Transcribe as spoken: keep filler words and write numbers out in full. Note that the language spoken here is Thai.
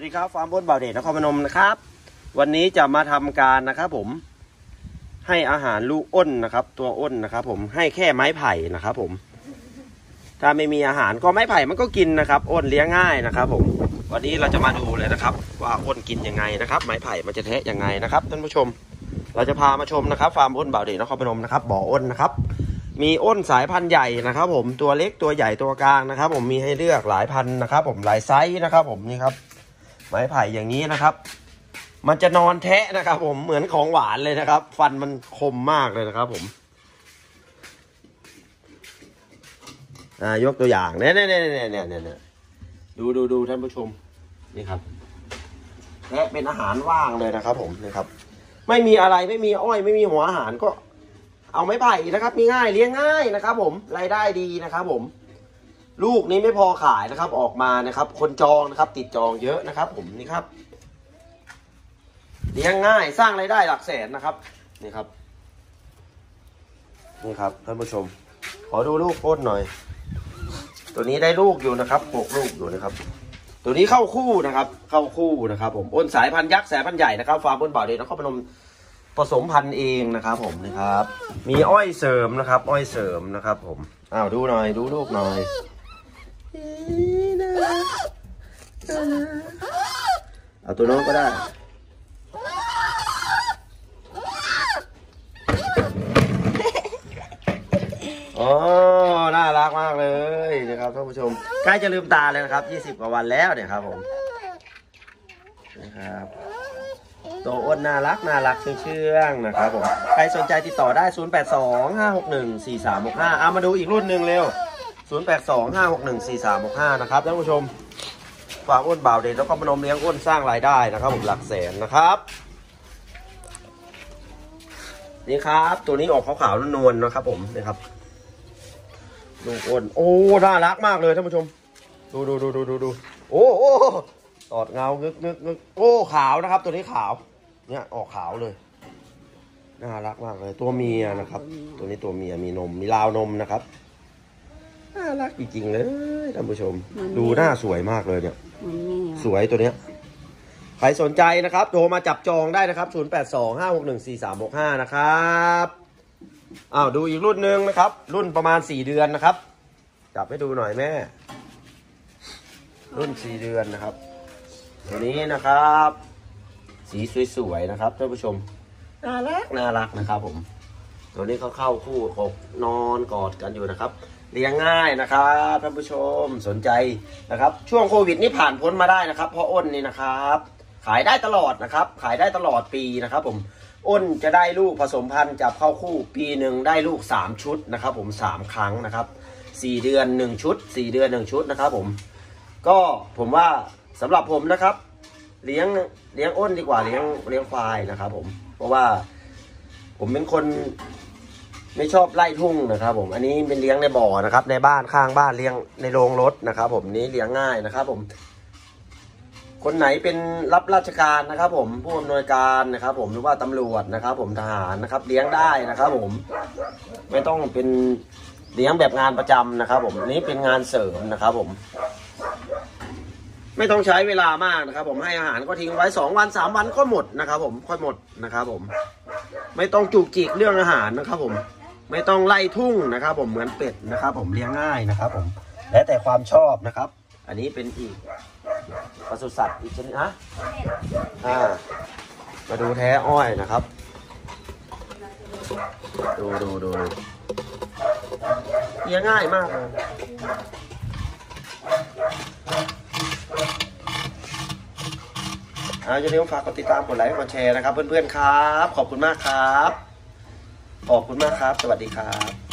สดีครับฟาร์มบนบ่าวเดชนครพนมนะครับวันนี้จะมาทำการนะครับผมให้อาหารลูกอ้นนะครับตัวอ้นนะครับผมให้แค่ไม้ไผ่นะครับผมถ้าไม่มีอาหารก็ไม้ไผ่มันก็กินนะครับอ้นเลี้ยงง่ายนะครับผมวันนี้เราจะมาดูเลยนะครับว่าอ้นกินยังไงนะครับไม้ไผ่มันจะแทะยังไงนะครับท่านผู้ชมเราจะพามาชมนะครับฟาร์มบนบ่าวเดชนครพนมนะครับบ่ออ้นนะครับมีอ้นสายพันธุ์ใหญ่นะครับผมตัวเล็กตัวใหญ่ตัวกลางนะครับผมมีให้เลือกหลายพันธุ์นะครับผมหลายไซส์นะครับผมนี่ครับไม้ไผ่อย่างนี้นะครับมันจะนอนแทะนะครับผมเหมือนของหวานเลยนะครับฟันมันคมมากเลยนะครับผมอ่ายกตัวอย่างเนี่ยเนี่ยเนี่ยเนี่ยเนี่ยเนี่ยดูดูดูท่านผู้ชมนี่ครับแทะเป็นอาหารว่างเลยนะครับผมนี่ครับไม่มีอะไรไม่มีอ้อยไม่มีหัวอาหารก็เอาไม้ไผ่นะครับมีง่ายเลี้ยงง่ายนะครับผมรายได้ดีนะครับผมลูกนี้ไม่พอขายนะครับออกมานะครับคนจองนะครับติดจองเยอะนะครับผมนี่ครับเลี้ยงง่ายสร้างรายได้หลักแสนนะครับนี่ครับนี่ครับท่านผู้ชมขอดูลูกอ้นหน่อยตัวนี้ได้ลูกอยู่นะครับหกลูกอยู่นะครับตัวนี้เข้าคู่นะครับเข้าคู่นะครับผมอ้นสายพันธุ์ยักษ์สายพันธุ์ใหญ่นะครับฟาร์มบนบ่าวเดชนครพนมผสมพันธุ์เองนะครับผมนะครับมีอ้อยเสริมนะครับอ้อยเสริมนะครับผมอ้าวดูหน่อยดูลูกหน่อยเอาตัวน้องก็ได้อ๋อน่ารักมากเลยนะครับท่านผู้ชมใกล้จะลืมตาเลยนะครับยี่สิบกว่าวันแล้วเนี่ยครับผมนะครับตัวอ้นน่ารักน่ารักเชื่องๆนะครับผมใครสนใจติดต่อได้ศูนย์ แปด สอง ห้า หก หนึ่ง สี่ สาม หก ห้าเอามาดูอีกรุ่นหนึ่งเร็วศูนย์ แปด สอง ห้า หก หนึ่ง สี่ สาม หก ห้านะครับท่านผู้ชมฝากอ้นบ่าวเดชนครพนมเลี้ยงอ้นสร้างรายได้นะครับผมหลักแสนนะครับนี่ครับตัวนี้ออกขาวๆนวลๆนะครับผมนี่ครับลูกอ้นโอ้น่ารักมากเลยท่านผู้ชมดูดูดูดูดูดูโอ้โอ้ตอดเงางึกงึกงึกโอ้ขาวนะครับตัวนี้ขาวเนี่ยออกขาวเลยน่ารักมากเลยตัวเมียนะครับตัวนี้ตัวเมียมีนมมีราวนมนะครับน่ารักจริงๆเลยท่านผู้ชมดูหน้าสวยมากเลยเนี่ยสวยตัวเนี้ยใครสนใจนะครับโทรมาจับจองได้นะครับศูนย์ แปด สอง ห้า หก หนึ่ง สี่ สาม หก ห้านะครับอ้าวดูอีกรุ่นหนึ่งนะครับรุ่นประมาณสี่เดือนนะครับจับให้ดูหน่อยแม่รุ่นสี่เดือนนะครับตัวนี้นะครับสีสวยๆนะครับท่านผู้ชมน่ารักน่ารักนะครับผมตัวนี้เขาเข้าคู่อกนอนกอดกันอยู่นะครับเลี้ยงง่ายนะครับท่านผู้ชมสนใจนะครับช่วงโควิดนี่ผ่านพ้นมาได้นะครับเพราะอ้นนี่นะครับขายได้ตลอดนะครับขายได้ตลอดปีนะครับผมอ้นจะได้ลูกผสมพันธุ์จับเข้าคู่ปีหนึ่งได้ลูกสามชุดนะครับผมสามครั้งนะครับสี่เดือนหนึ่งชุดสี่เดือนหนึ่งชุดนะครับผมก็ผมว่าสำหรับผมนะครับเลี้ยงเลี้ยงอ้นดีกว่าเลี้ยงเลี้ยงควายนะครับผมเพราะว่าผมเป็นคนไม่ชอบไล่ทุ่งนะครับผมอันนี้เป็นเลี้ยงในบ่อนะครับในบ้านข้างบ้านเลี้ยงในโรงรถนะครับผมนี้เลี้ยงง่ายนะครับผมคนไหนเป็นรับราชการนะครับผมผู้อำนวยการนะครับผมหรือว่าตำรวจนะครับผมทหารนะครับเลี้ยงได้นะครับผมไม่ต้องเป็นเลี้ยงแบบงานประจำนะครับผมนี้เป็นงานเสริมนะครับผมไม่ต้องใช้เวลามากนะครับผมให้อาหารก็ทิ้งไว้สองวันสามวันก็หมดนะครับผมค่อยหมดนะครับผมไม่ต้องจุกจิกเรื่องอาหารนะครับผมไม่ต้องไล่ทุ่งนะครับผมเหมือนเป็ดนะครับผมเลี้ยงง่ายนะครับผมแล้วแต่ความชอบนะครับอันนี้เป็นอีกปศุสัตว์อีกชนิดนะอ่ามาดูแท้อ้อยนะครับดูดูดูเลี้ยงง่ายมากเลยอย่าลืมฝากกดติดตามกดไลค์กดแชร์นะครับเพื่อนๆครับขอบคุณมากครับขอบคุณมากครับสวัสดีครับ